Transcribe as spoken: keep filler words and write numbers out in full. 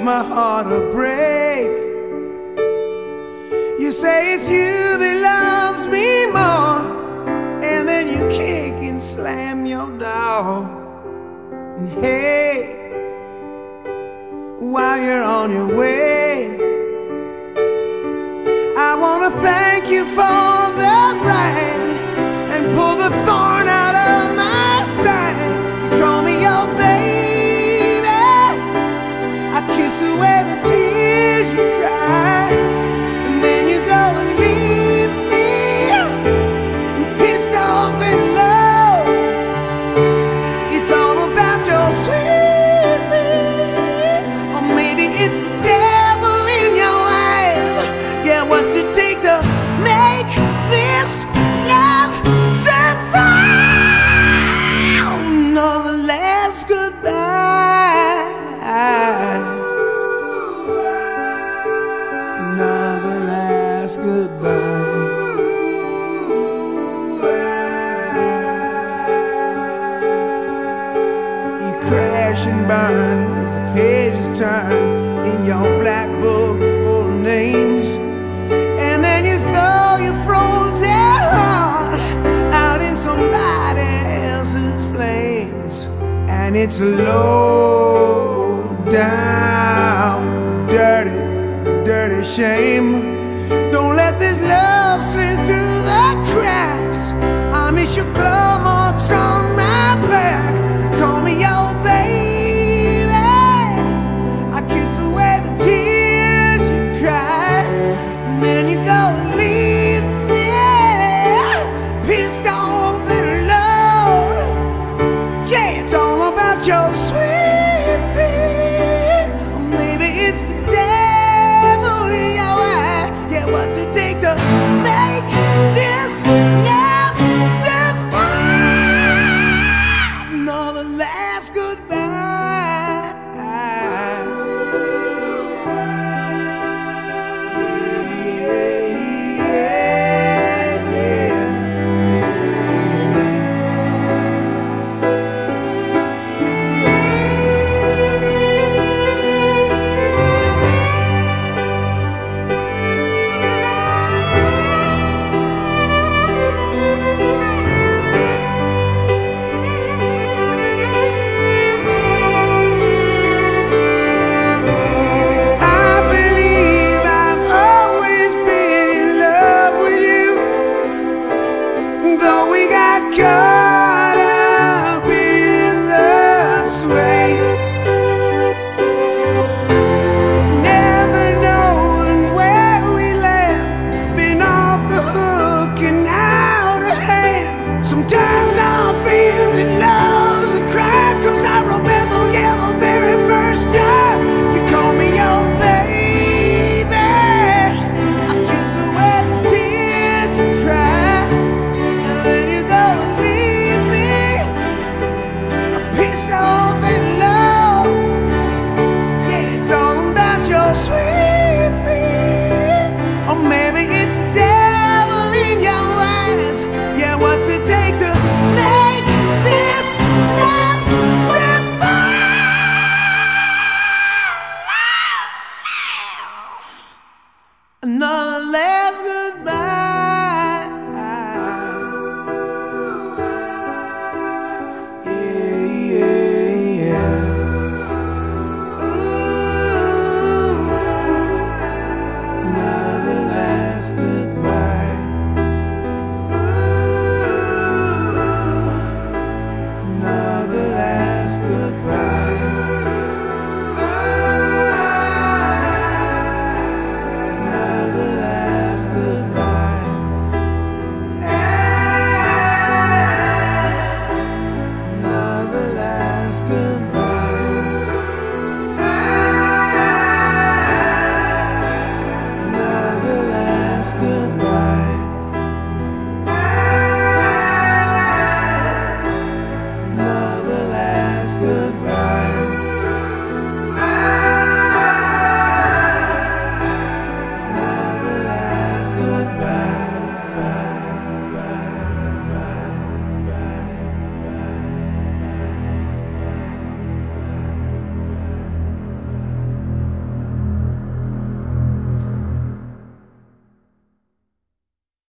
my heart a break. You say it's you that loves me more, and then you kick and slam your door. And hey, while you're on your way, I wanna thank you for the ride and pull the thorn out of my side. You call me your baby, I kiss away the tears you cry, and then you go and leave me pissed off in love. It's all about your sweet thing, or maybe it's the devil in your eyes. Yeah, what's it take to make this love survive? Another last goodbye, another last goodbye. You crash and burn as the pages turn in your black book full of names, and then you throw your frozen heart out in somebody else's flames. And it's a low down, dirty, dirty shame. Don't let this love slip through the cracks. I miss your claw marks on my back. You call me your baby, I kiss away the tears you cry, and then you go and leave me pissed off and alone. Yeah, it's all about your sweet thing, or maybe it's the devil in your eye. Yeah, what's it take to make this love survive? Another last goodbye.